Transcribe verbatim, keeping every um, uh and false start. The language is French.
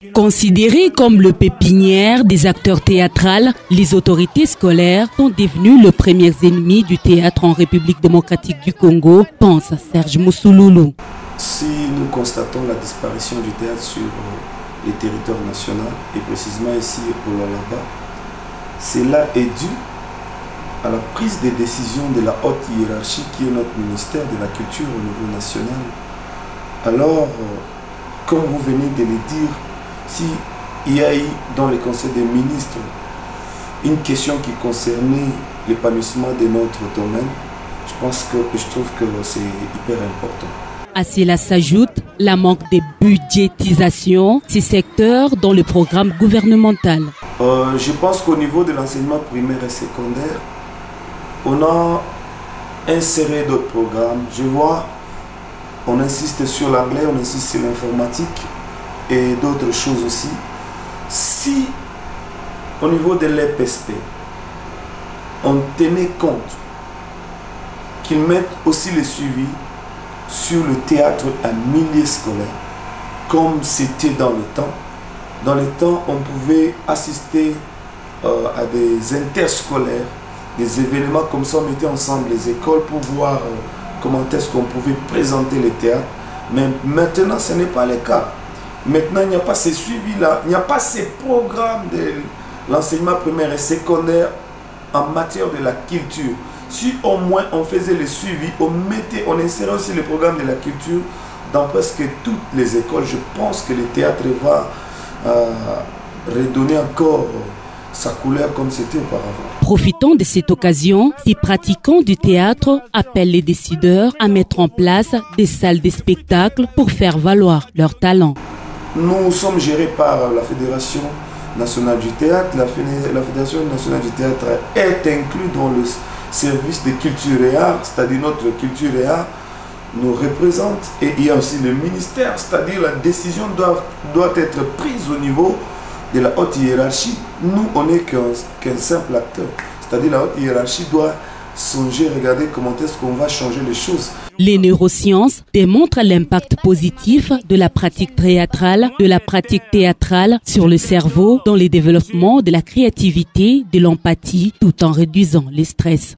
Considérés comme le pépinière des acteurs théâtraux, les autorités scolaires sont devenues les premiers ennemis du théâtre en République démocratique du Congo, pense Serge Mousouloulou. Si nous constatons la disparition du théâtre sur les territoires nationaux, et précisément ici au Lualaba, cela est dû à la prise de décision de la haute hiérarchie qui est notre ministère de la Culture au niveau national. Alors, comme vous venez de le dire, s'il y a eu dans le Conseil des ministres une question qui concernait l'épanouissement de notre domaine, je pense que je trouve que c'est hyper important. À cela s'ajoute la manque de budgétisation ces secteurs dans le programme gouvernemental. Euh, je pense qu'au niveau de l'enseignement primaire et secondaire, on a inséré d'autres programmes. Je vois, on insiste sur l'anglais, on insiste sur l'informatique et d'autres choses aussi. Si au niveau de l'E P S P, on tenait compte qu'ils mettent aussi le suivi sur le théâtre en milieu scolaire, comme c'était dans le temps. Dans le temps, on pouvait assister euh, à des interscolaires, des événements comme ça, on mettait ensemble les écoles pour voir euh, comment est-ce qu'on pouvait présenter le théâtre. Mais maintenant, ce n'est pas le cas. Maintenant, il n'y a pas ces suivis-là, il n'y a pas ces programmes de l'enseignement primaire et secondaire en matière de la culture. Si au moins on faisait le suivi, on mettait, on insérait aussi le programme de la culture dans presque toutes les écoles, je pense que le théâtre va euh, redonner encore sa couleur comme c'était auparavant. Profitant de cette occasion, ces pratiquants du théâtre appellent les décideurs à mettre en place des salles de spectacle pour faire valoir leur talent. Nous sommes gérés par la Fédération nationale du théâtre. La Fédération nationale du théâtre est inclue dans le service de culture et art, c'est-à-dire notre culture et art nous représente, et il y a aussi le ministère, c'est-à-dire la décision doit, doit être prise au niveau de la haute hiérarchie. Nous, on n'est qu'un qu'un simple acteur, c'est-à-dire la haute hiérarchie doit songer, regarder comment est-ce qu'on va changer les choses. Les neurosciences démontrent l'impact positif de la pratique théâtrale, de la pratique théâtrale sur le cerveau dans le développement de la créativité, de l'empathie, tout en réduisant le stress.